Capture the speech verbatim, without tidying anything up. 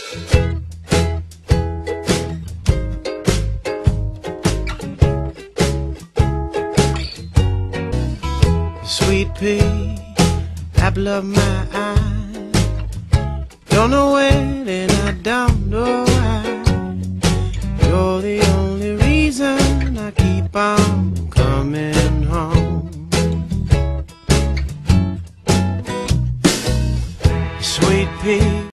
Sweet pea, apple of my eye. Don't know when and I don't know why. You're the only reason I keep on